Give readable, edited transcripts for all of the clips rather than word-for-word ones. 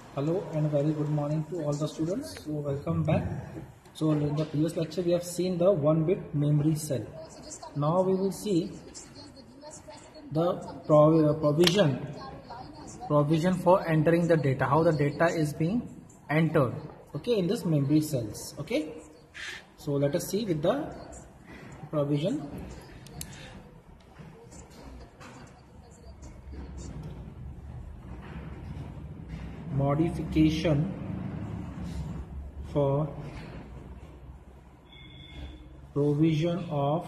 Hello and very good morning to all the students. So welcome back. So in the previous lecture we have seen the 1-bit memory cell. Now we will see the provision for entering the data, how the data is being entered, okay, in this memory cells. Okay, so let us see with the provision. Modification for provision of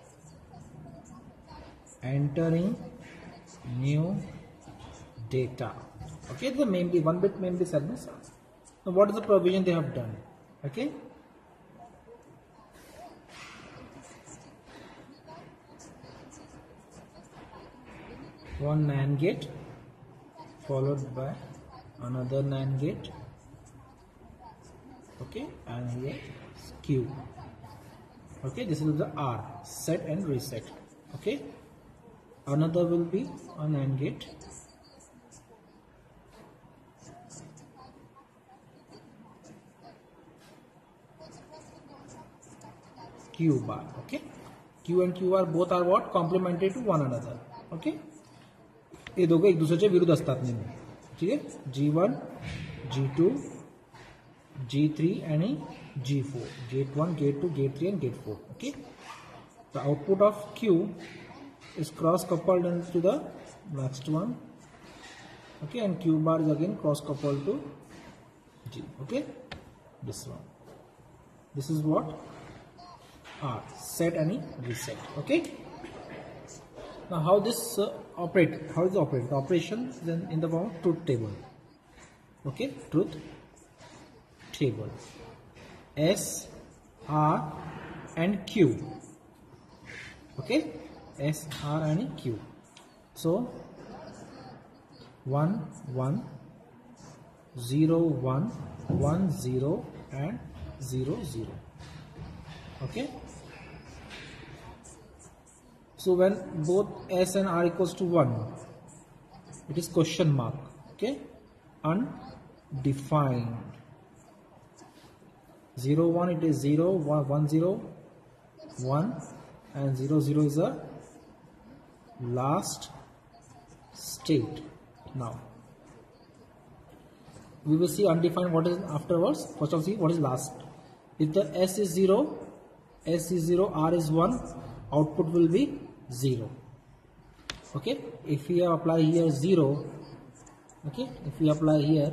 entering new data. Okay, the memory 1-bit memory cell. Now what is the provision they have done? Okay, one NAND gate followed by another NAND gate, okay, and here Q. Okay, this is the R, set and reset. Okay, another will be a NAND gate, Q bar. Okay, Q and QR both are what? Complementary to one another. Okay, ये दोघं एक दुसऱ्याच्या विरुद्ध असतात नेहमी. ठीक आहे, G1, G2, G3 आणि G4, gate 1, gate 2, gate 3 and gate 4. Okay, the output of Q is cross coupled into the next one. Okay, and Q bar is again cross coupled to G. Okay, this one, this is what R, set and reset. Okay, now how this operate? How is it operate? The operation then in the form of truth table. Okay, truth table, S, R and Q. Okay, S, R and Q. So 1 1 0 1 1 0 and 0 0. Okay, so when both S and R equals to 1, it is question mark. Okay, undefined. 0 1 it is 0 1 0 1 and 0 0 is a last state. Now we will see undefined what is afterwards. First of all, see what is last. If the S is 0, S is 0, R is 1, output will be 0. Okay, if we apply here 0, okay, if we apply here,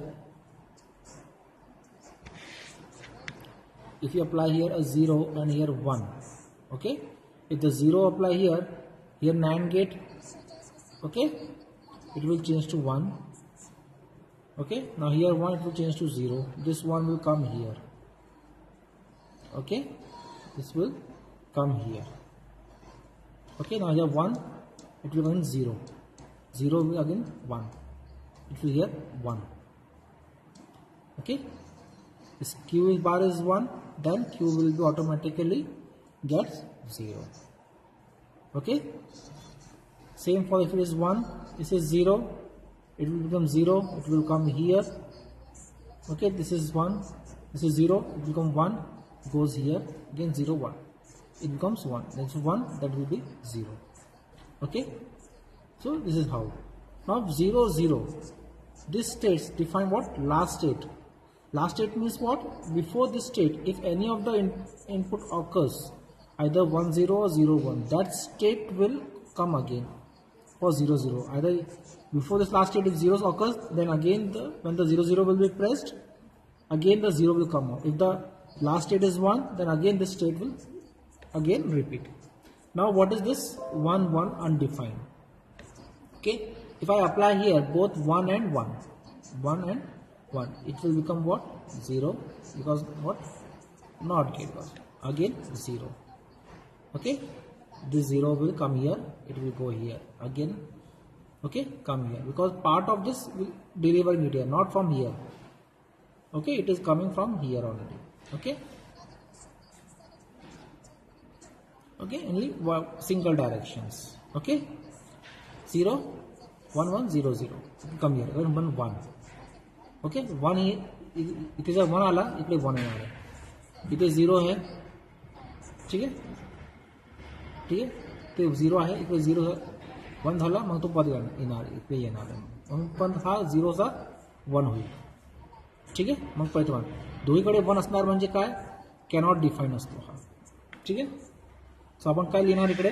if you apply here a 0 and here 1, okay, if the 0 apply here NAND gate, okay, it will change to 1. Okay, now here 1 it will change to 0, this 1 will come here. Okay, this will come here. Okay, now here 1 it will again 0, 0 will again 1, it will here 1. Okay, this Q bar is 1, then Q will be automatically gets 0. Okay, same for if it is 1, this is 0, it will become 0, it will come here. Okay, this is 1, this is 0, it will become 1, goes here, again 0 1, it becomes 1, that's 1, that will be 0. Okay, so this is how. Now 0 0, this states define what? Last state. Last state means what? Before this state, if any of the input occurs, either 1 0 or 0 1, that state will come again for 0 0. Either before this last state, if 0 occurs, then again when the 0 0 will be pressed, again the 0 will come out. If the last state is 1, then again this state will again repeat. Now what is this 1 1 undefined? Okay, if I apply here both 1 and 1, 1 and 1, it will become what? 0, because what? Not gate was again 0. Okay, this 0 will come here, it will go here again. Okay, come here, because part of this will delivering it here, not from here. Okay, it is coming from here already. Okay, okay, only single directions. Okay, 0 1 1 0 0, come here, 1 1 1. Okay. 1 इथे जर 1 आला, इकडे 1 येणार आहे. इथे 0 आहे. ठीक आहे, ठीक आहे. ते 0 आहे, इकडे 0 1 झाला, मग तो परत येणार, इकडे येणार आहे. मग पण हा 0चा 1 होईल. ठीक आहे. मग परत 1. दोन्हीकडे 1 असणार म्हणजे काय, कॅनॉट डिफाईन असतो हा. ठीक आहे. सो आपण काय लिहिणार इकडे,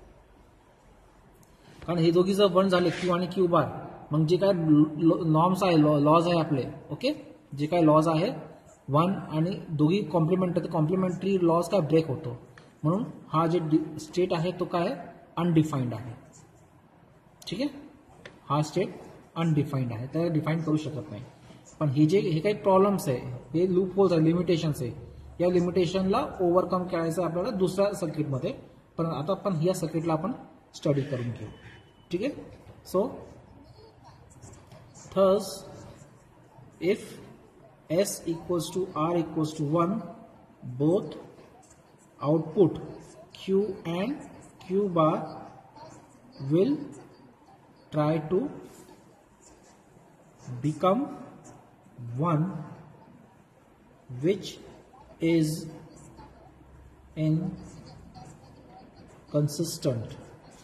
कारण हे दोघी जर 1 झाले, क्यू आणि क्यू बार, मग जे काय नॉर्म्स आहे, लॉज आहे आपले, ओके, जे काय लॉज आहे 1 आणि दोघी कॉम्प्लिमेंटरी लॉज काय ब्रेक होतो. म्हणून हा जे स्टेट आहे तो काय अनडिफाईन्ड आहे. ठीक आहे. हा स्टेट अनडिफाईन्ड आहे, त्याला डिफाईन करू शकत नाही. पण हे काही प्रॉब्लेम्स आहे, हे लूप होल्स आहे, लिमिटेशन्स आहे. या लिमिटेशनला ओव्हरकम करायचं आपल्याला दुसऱ्या सर्किटमध्ये, पण आता आपण या सर्किटला आपण स्टडी करून घेऊ. ठीक आहे. सो thus if S equals to R equals to 1, both output Q and Q bar will try to become 1, which is inconsistent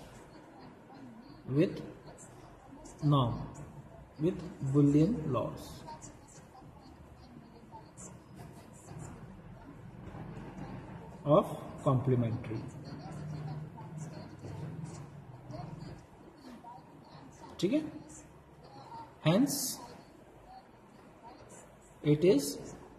with norm, with Boolean laws. Of complementary. ठीक है. Hence it is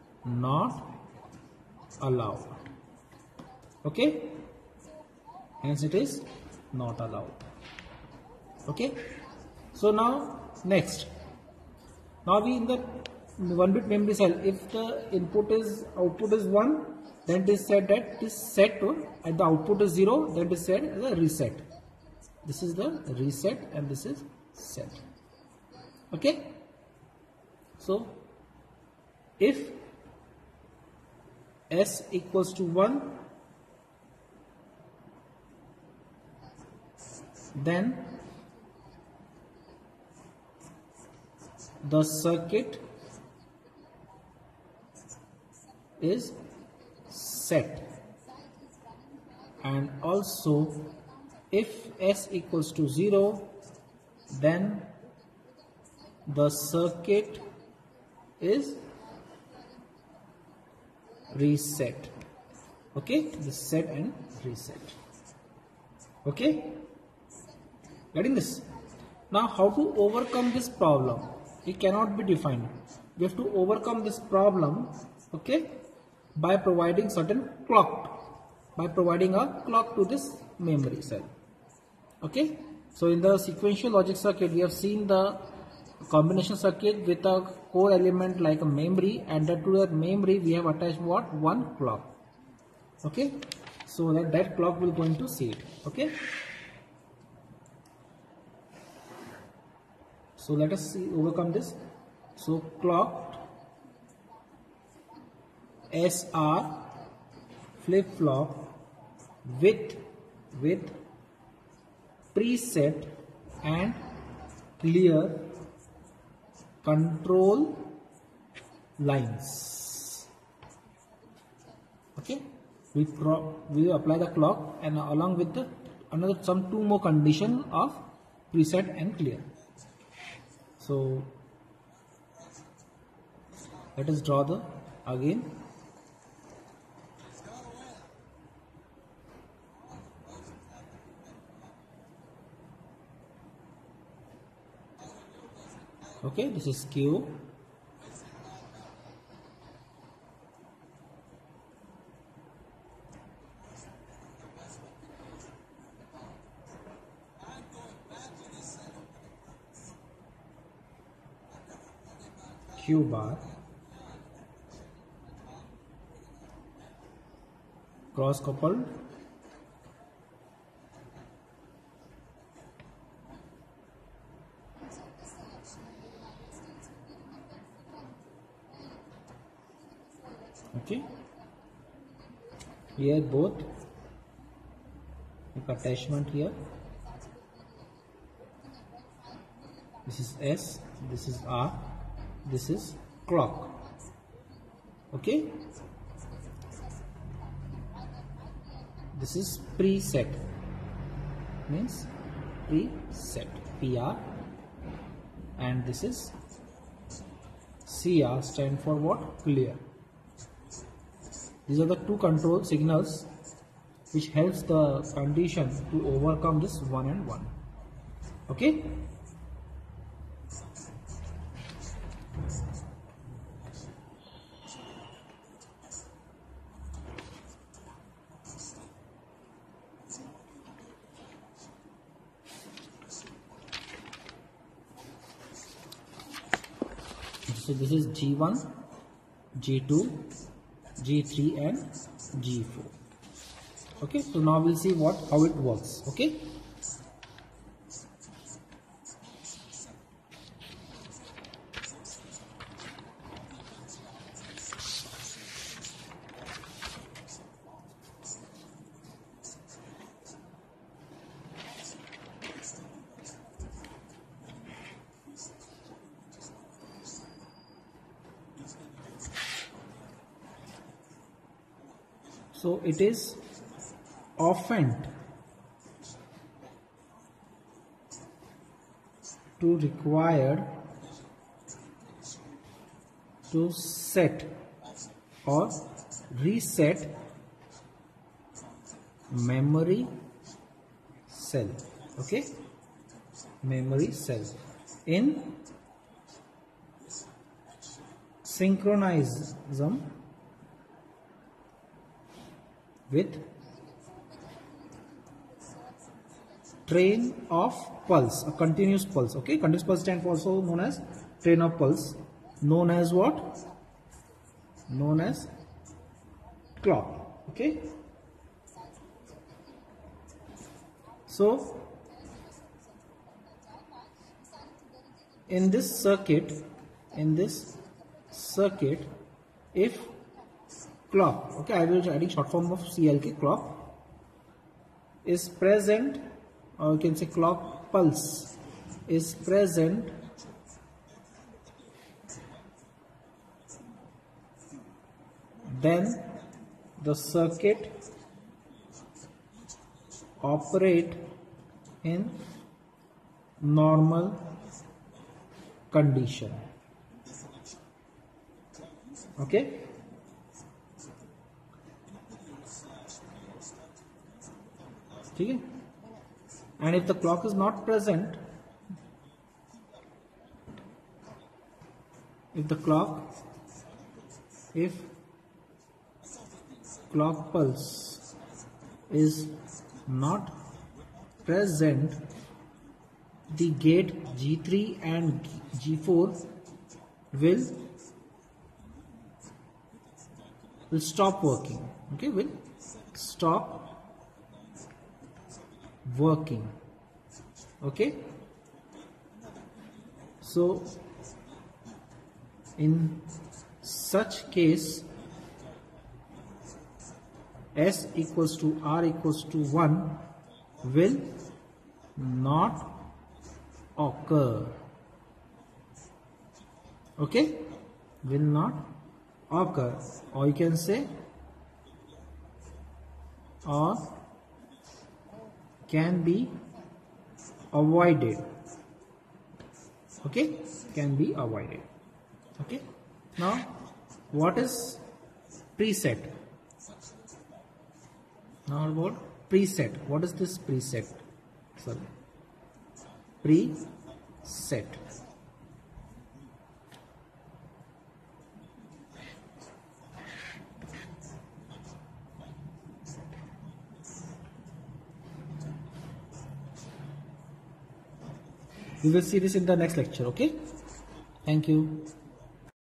not allowed. Okay. Hence it is not allowed. Okay. So now next, now we in the 1-bit memory cell, if the output is 1, then it is said that it is set to, and the output is 0, then it is said as a reset. This is the reset and this is set. Okay. So if S equals to 1, then the circuit is set, and also if S equals to 0, then the circuit is reset. Okay, the set and reset. Okay, getting this? Now how to overcome this problem? It cannot be defined. We have to overcome this problem, okay, by providing certain clock, by providing a clock to this memory cell. Okay. So in the sequential logic circuit, we have seen the combination circuit with a core element like a memory, and that to that memory we have attached what? One clock. Okay. So that clock will go into seed. Okay. So let us see, overcome this. So clocked SR flip-flop with preset and clear control lines. Okay, we apply the clock, and along with the some two more condition of preset and clear. So let us draw the again. Okay, this is Q. Q bar, cross coupled, okay, here both attachment here, this is S, this is R. this is clock. Okay, this is preset, means preset, PR, and this is CR, stand for what? Clear. These are the two control signals which helps the condition to overcome this 1 and 1. Okay. So this is G1, G2, G3 and G4. Okay, so now we'll see how it works. Okay, so it is often to required to set or reset memory cell. Okay, memory cell in synchronism with train of pulse, a continuous pulse. Okay, continuous pulse stand for also known as train of pulse, known as what? Known as clock. Okay, so in this circuit, if clock, okay, I will adding short form of CLK, clock is present, or you can say clock pulse is present, then the circuit operate in normal condition. Okay, okay, and if the clock is not present, if clock pulse is not present, the gate G3 and G4 will stop working. Okay, will stop working. Okay, so in such case, S equals to R equals to 1 will not occur. Okay, will not occur, or you can say, or can be avoided. Okay, can be avoided. Okay, now what is preset? Now about preset. What is this preset? Sorry, preset. We will see this in the next lecture. Okay, thank you.